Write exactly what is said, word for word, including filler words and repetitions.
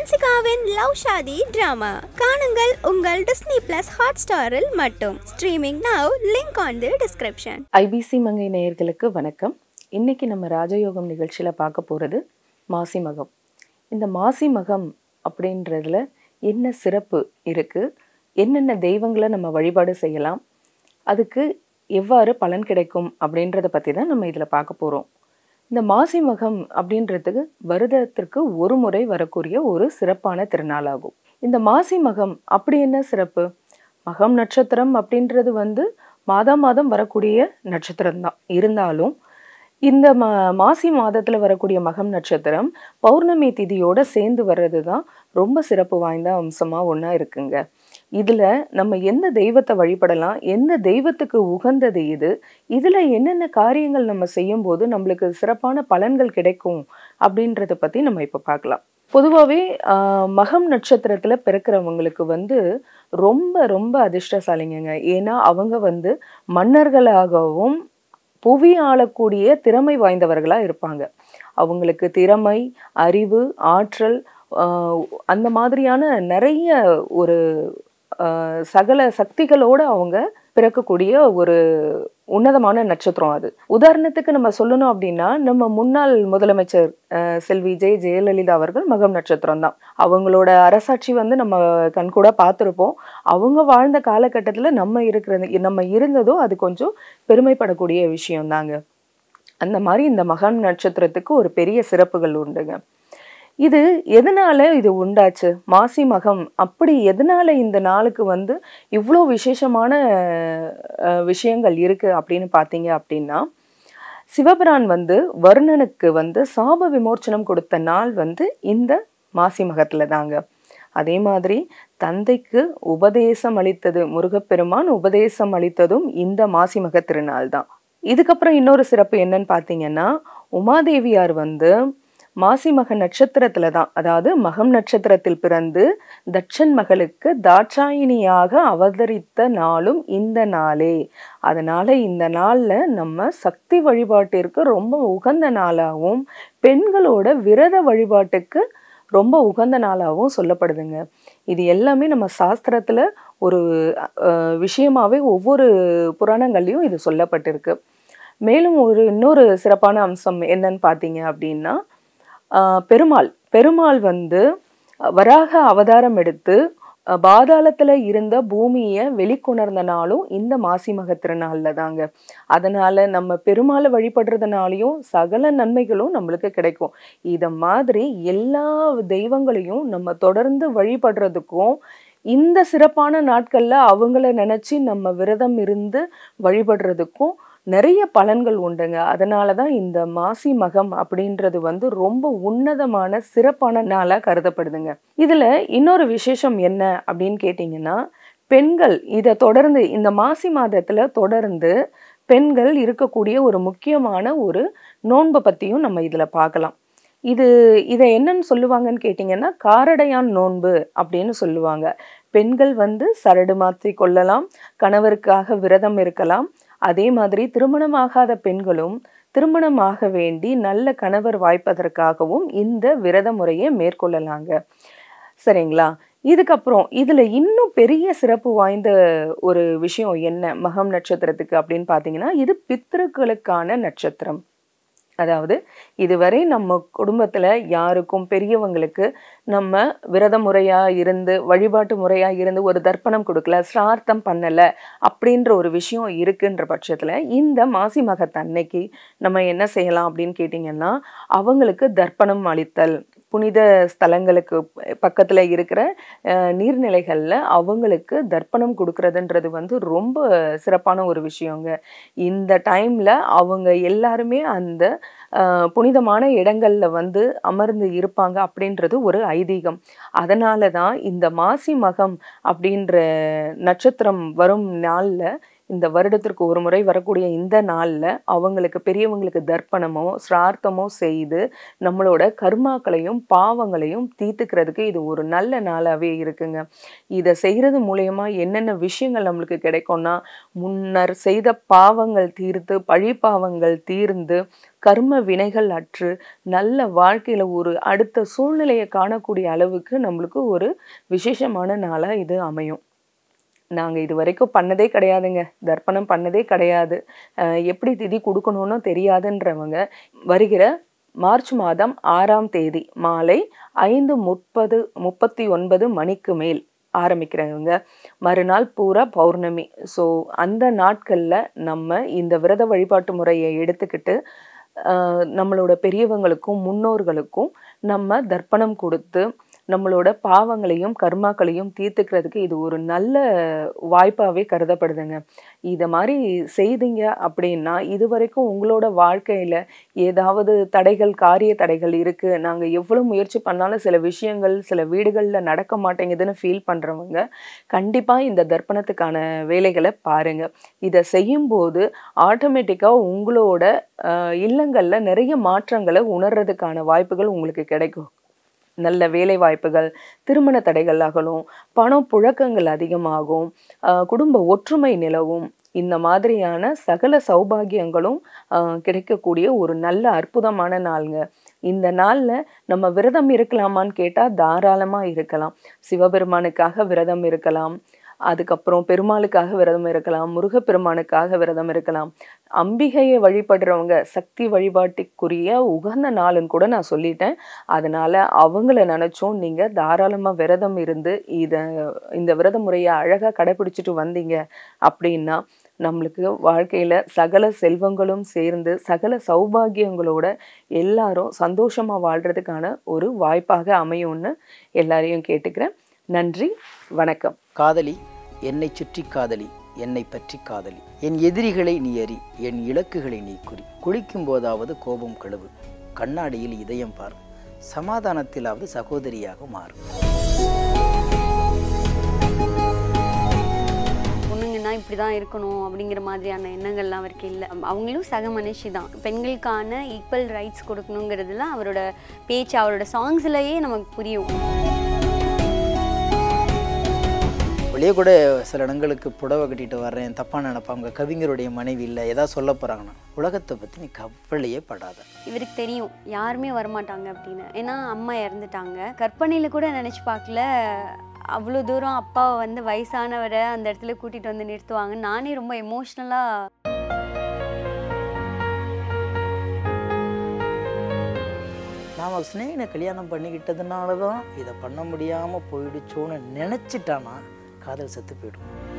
ஹன்சிகாவின் love shaadi drama காணுங்கள் உங்கள் Disney plus ஹாட் ஸ்டாரில் மட்டும். Streaming now. Link on the description. IBC Mangai நேயர்களுக்கு வணக்கம். இன்னைக்கு நம்ம ராஜயோகம் நிகழ்ச்சியில பார்க்க போறது மாசி மகம். இந்த மாசி மகம் அப்படின்றதுல என்ன சிறப்பு இருக்கு, என்னென்ன தெய்வங்களை நம்ம வழிபாடு செய்யலாம், அதுக்கு எவ்வாறு பலன் கிடைக்கும் அப்படின்றத பற்றி தான் நம்ம இதில் பார்க்க போகிறோம். இந்த மாசி மகம் அப்படின்றதுக்கு வருடத்திற்கு ஒரு முறை வரக்கூடிய ஒரு சிறப்பான திருநாளாகும். இந்த மாசி மகம் அப்படி என்ன சிறப்பு? மகம் நட்சத்திரம் அப்படின்றது வந்து மாதா மாதம் வரக்கூடிய நட்சத்திரம் தான். இருந்தாலும் இந்த மா மாசி மாதத்தில் வரக்கூடிய மகம் நட்சத்திரம் பௌர்ணமி திதியோட சேர்ந்து வர்றது தான் ரொம்ப சிறப்பு வாய்ந்த அம்சமாக ஒன்றா இருக்குங்க. இதில் நம்ம எந்த தெய்வத்தை வழிபடலாம், எந்த தெய்வத்துக்கு உகந்தது இது, இதில் என்னென்ன காரியங்கள் நம்ம செய்யும்போது நம்மளுக்கு சிறப்பான பலன்கள் கிடைக்கும் அப்படின்றத பற்றி நம்ம இப்போ பார்க்கலாம். பொதுவாகவே மகம் நட்சத்திரத்தில் பிறக்கிறவங்களுக்கு வந்து ரொம்ப ரொம்ப அதிர்ஷ்டசாலிங்க. ஏன்னா அவங்க வந்து மன்னர்களாகவும் புவி ஆளக்கூடிய திறமை வாய்ந்தவர்களாக இருப்பாங்க. அவங்களுக்கு திறமை, அறிவு, ஆற்றல் அந்த மாதிரியான நிறைய ஒரு சகல சக்திகளோடு அவங்க பிறக்கக்கூடிய ஒரு உன்னதமான நட்சத்திரம் அது. உதாரணத்துக்கு நம்ம சொல்லணும் அப்படின்னா, நம்ம முன்னாள் முதலமைச்சர் செல்வி ஜெய ஜெயலலிதா அவர்கள் மகம் நட்சத்திரம் தான். அவங்களோட அரசாட்சி வந்து நம்ம கண்கூட பார்த்துருப்போம். அவங்க வாழ்ந்த காலகட்டத்தில் நம்ம இருக்கிறது நம்ம இருந்ததோ அது கொஞ்சம் பெருமைப்படக்கூடிய விஷயம் தாங்க. அந்த மாதிரி இந்த மகம் நட்சத்திரத்துக்கு ஒரு பெரிய சிறப்புகள் உண்டுங்க. இது எதனால இது உண்டாச்சு? மாசி மகம் அப்படி எதனால இந்த நாளுக்கு வந்து இவ்வளோ விசேஷமான விஷயங்கள் இருக்கு அப்படின்னு பார்த்தீங்க அப்படின்னா, சிவபிரான் வந்து வருணனுக்கு வந்து சாப விமோச்சனம் கொடுத்த நாள் வந்து இந்த மாசி மகத்துல தாங்க. அதே மாதிரி தந்தைக்கு உபதேசம் அளித்தது, முருகப்பெருமான் உபதேசம் அளித்ததும் இந்த மாசி மக திருநாள் தான். இதுக்கப்புறம் இன்னொரு சிறப்பு என்னன்னு பார்த்தீங்கன்னா, உமாதேவியார் வந்து மாசி மக நட்சத்திரத்துல தான், அதாவது மகம் நட்சத்திரத்தில் பிறந்து தட்சன் மகளுக்கு தாட்சாயினியாக அவதரித்த நாளும் இந்த நாளே. அதனால இந்த நாள்ல நம்ம சக்தி வழிபாட்டிற்கு ரொம்ப உகந்த நாளாகவும் பெண்களோட விரத வழிபாட்டுக்கு ரொம்ப உகந்த நாளாகவும் சொல்லப்படுதுங்க. இது எல்லாமே நம்ம சாஸ்திரத்துல ஒரு விஷயமாவே ஒவ்வொரு புராணங்கள்லையும் இது சொல்லப்பட்டிருக்கு. மேலும் ஒரு இன்னொரு சிறப்பான அம்சம் என்னன்னு பார்த்தீங்க அப்படின்னா, பெருமாள் பெருமாள் வந்து வராக அவதாரம் எடுத்து பாதாளத்துல இருந்த பூமியை வெளிக்கொணர்ந்த நாளும் இந்த மாசி மக திருநாள்ல தாங்க. அதனால நம்ம பெருமாளை வழிபடுறதுனாலையும் சகல நன்மைகளும் நம்மளுக்கு கிடைக்கும். இத மாதிரி எல்லா தெய்வங்களையும் நம்ம தொடர்ந்து வழிபடுறதுக்கும், இந்த சிறப்பான நாட்கள்ல அவங்கள நினைச்சு நம்ம விரதம் இருந்து வழிபடுறதுக்கும் நிறைய பலன்கள் உண்டுங்க. அதனால தான் இந்த மாசி மகம் அப்படின்றது வந்து ரொம்ப உன்னதமான சிறப்பான நாளாக கருதப்படுதுங்க. இதில் இன்னொரு விசேஷம் என்ன அப்படின்னு கேட்டிங்கன்னா, பெண்கள் இதை தொடர்ந்து இந்த மாசி மாதத்தில் தொடர்ந்து பெண்கள் இருக்கக்கூடிய ஒரு முக்கியமான ஒரு நோன்பை பற்றியும் நம்ம இதில் பார்க்கலாம். இது இதை என்னன்னு சொல்லுவாங்கன்னு கேட்டிங்கன்னா, காரடையான் நோன்பு அப்படின்னு சொல்லுவாங்க. பெண்கள் வந்து சரடு மாற்றி கொள்ளலாம், கணவருக்காக விரதம் இருக்கலாம். அதே மாதிரி திருமணமாகாத பெண்களும் திருமணமாக வேண்டி நல்ல கணவர் வாய்ப்பதற்காகவும் இந்த விரத முறையை மேற்கொள்ளலாங்க. சரிங்களா? இதுக்கப்புறம் இதுல இன்னும் பெரிய சிறப்பு வாய்ந்த ஒரு விஷயம் என்ன மகம் நட்சத்திரத்துக்கு அப்படின்னு பார்த்தீங்கன்னா, இது பித்ருக்களுக்கான நட்சத்திரம். அதாவது இதுவரை நம்ம குடும்பத்துல யாருக்கும் பெரியவங்களுக்கு நம்ம விரத முறையா இருந்து வழிபாட்டு முறையா இருந்து ஒரு தர்ப்பணம் கொடுக்கல, சிரார்த்தம் பண்ணல அப்படின்ற ஒரு விஷயம் இருக்குன்ற பட்சத்துல இந்த மாசி மகத்தன்னைக்கு நம்ம என்ன செய்யலாம் அப்படின்னு கேட்டிங்கன்னா, அவங்களுக்கு தர்ப்பணம் அளித்தல், புனித ஸ்தலங்களுக்கு பக்கத்துல இருக்கிற நீர்நிலைகள்ல அவங்களுக்கு தர்ப்பணம் கொடுக்கறதுன்றது வந்து ரொம்ப சிறப்பான ஒரு விஷயங்க. இந்த டைம்ல அவங்க எல்லாருமே அந்த புனிதமான இடங்கள்ல வந்து அமர்ந்து இருப்பாங்க அப்படின்றது ஒரு ஐதீகம். அதனால தான் இந்த மாசி மகம் அப்படின்ற நட்சத்திரம் வரும் நாள்ல இந்த வருடத்திற்கு ஒரு முறை வரக்கூடிய இந்த நாளில் அவங்களுக்கு பெரியவங்களுக்கு தர்ப்பணமோ சிரார்த்தமோ செய்து நம்மளோட கர்மாக்களையும் பாவங்களையும் தீர்த்துக்கிறதுக்கு இது ஒரு நல்ல நாளாகவே இருக்குங்க. இதை செய்கிறது மூலயமா என்னென்ன விஷயங்கள் நம்மளுக்கு கிடைக்கும்னா, முன்னர் செய்த பாவங்கள் தீர்த்து பழி பாவங்கள் தீர்ந்து கர்ம வினைகள் அற்று நல்ல வாழ்க்கையில் ஒரு அடுத்த சூழ்நிலையை காணக்கூடிய அளவுக்கு நம்மளுக்கு ஒரு விசேஷமான நாளாக இது அமையும். நாங்கள் இது வரைக்கும் பண்ணதே கிடையாதுங்க, தர்ப்பணம் பண்ணதே கிடையாது, எப்படி திதி கொடுக்கணும்னு தெரியாதுன்றவங்க வருகிற மார்ச் மாதம் ஆறாம் தேதி மாலை ஐந்து முப்பது முப்பத்தி ஒன்பது மணிக்கு மேல் ஆரம்பிக்கிறவங்க மறுநாள் பூரா பௌர்ணமி. ஸோ அந்த நாட்களில் நம்ம இந்த விரத வழிபாட்டு முறையை எடுத்துக்கிட்டு நம்மளோட பெரியவங்களுக்கும் முன்னோர்களுக்கும் நம்ம தர்ப்பணம் கொடுத்து நம்மளோட பாவங்களையும் கர்மாக்களையும் தீர்த்துக்கிறதுக்கு இது ஒரு நல்ல வாய்ப்பாகவே கருதப்படுதுங்க. இதை மாதிரி செய்தீங்க அப்படின்னா இது வரைக்கும் உங்களோட வாழ்க்கையில் ஏதாவது தடைகள் காரிய தடைகள் இருக்குது, நாங்கள் எவ்வளோ முயற்சி பண்ணாலும் சில விஷயங்கள் சில வீடுகளில் நடக்க மாட்டேங்குதுன்னு ஃபீல் பண்ணுறவங்க கண்டிப்பாக இந்த தர்ப்பணத்துக்கான வேலைகளை பாருங்கள். இதை செய்யும்போது ஆட்டோமேட்டிக்காக உங்களோட இல்லங்களில் நிறைய மாற்றங்களை உணர்றதுக்கான வாய்ப்புகள் உங்களுக்கு கிடைக்கும். நல்ல வேலை வாய்ப்புகள், திருமண தடைகள் அகலும், பணம் புழக்கங்கள் அதிகமாகும், குடும்ப ஒற்றுமை நிலவும், இந்த மாதிரியான சகல சௌபாகியங்களும் கிடைக்கக்கூடிய ஒரு நல்ல அற்புதமான நாளுங்க. இந்த நாளில் நம்ம விரதம் இருக்கலாமான்னு கேட்டால் தாராளமாக இருக்கலாம். சிவபெருமானுக்காக விரதம் இருக்கலாம், அதுக்கப்புறம் பெருமாளுக்காக விரதம் இருக்கலாம், முருகப்பெருமானுக்காக விரதம் இருக்கலாம். அம்பிகையை வழிபடுறவங்க சக்தி வழிபாட்டுக்குரிய உகந்த நாளுன்னு கூட நான் சொல்லிட்டேன். அதனால் அவங்கள நினச்சோம் நீங்கள் தாராளமாக விரதம் இருந்து இதை இந்த விரத முறையை அழகாக கடைப்பிடிச்சிட்டு வந்தீங்க அப்படின்னா நம்மளுக்கு வாழ்க்கையில் சகல செல்வங்களும் சேர்ந்து சகல சௌபாகியங்களோட எல்லாரும் சந்தோஷமாக வாழ்கிறதுக்கான ஒரு வாய்ப்பாக அமையும்னு எல்லாரையும் கேட்டுக்கிறேன். நன்றி, வணக்கம். காதலி, என்னை சுற்றி காதலி, என்னை பற்றி காதலி, என் எதிரிகளை நீ அறி, என் இலக்குகளை நீ குறி, குளிக்கும் போதாவது கோபம் கழுவு, கண்ணாடியில் இதயம் பார், சமாதானத்திலாவது சகோதரியாக மாறும். பொண்ணுங்கன்னா இப்படி தான் இருக்கணும் அப்படிங்கிற மாதிரியான எண்ணங்கள்லாம் அவருக்கு இல்லை. அவங்களும் சக மனுஷி தான். பெண்களுக்கான ஈக்குவல் ரைட்ஸ் கொடுக்கணுங்கிறதுலாம் அவரோட பேச்சு அவரோட சாங்ஸ்லேயே நமக்கு புரியும். வெளியே கூட சில இடங்களுக்கு புடவை கட்டிட்டு வர்றேன் தப்பாக நினைப்பாங்க, கவிஞருடைய மனைவி இல்லை ஏதாவது சொல்ல போகிறாங்கன்னா உலகத்தை பற்றி நீ கவலையே படாத. இவருக்கு தெரியும் யாருமே வரமாட்டாங்க அப்படின்னு. ஏன்னா அம்மா இறந்துட்டாங்க. கற்பனையில் கூட நினச்சி பார்க்கல அவ்வளோ தூரம் அப்பாவை வந்து வயசானவரை அந்த இடத்துல கூட்டிகிட்டு வந்து நிறுத்துவாங்க. நானே ரொம்ப எமோஷ்னலாக நாம் ஸ்னேகனை கல்யாணம் பண்ணிக்கிட்டதுனால தான் இதை பண்ண முடியாமல் போயிடுச்சோன்னு நினச்சிட்டானா காதல் செத்து போயிடும்.